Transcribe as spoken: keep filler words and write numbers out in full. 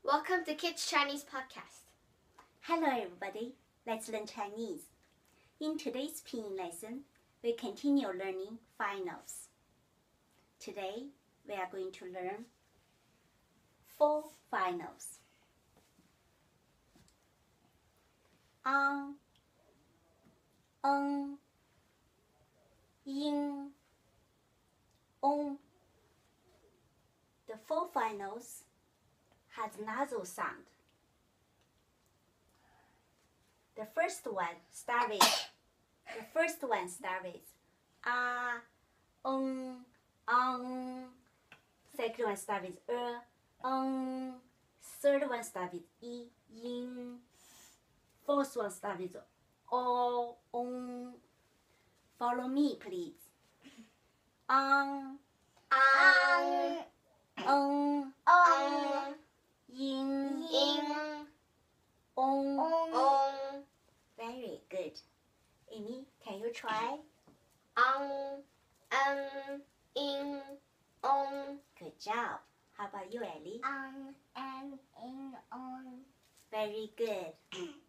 Welcome to Kids Chinese Podcast. Hello everybody, let's learn Chinese. In today's Pinyin lesson, we continue learning finals. Today, we are going to learn four finals. Ang, eng, yin, ong. The four finals has nasal sound. The first one start with the first one start with ah, um, um. Second one start with er, um. Third one start with i, yin. Fourth one start with o, um. Follow me, please. Ang, Ang, um, ong, yin, yin, ong. ong, Very good. Amy, can you try? ang, en, in, ong. Good job. How about you, Ellie? Ang, en, in, ong. Very good.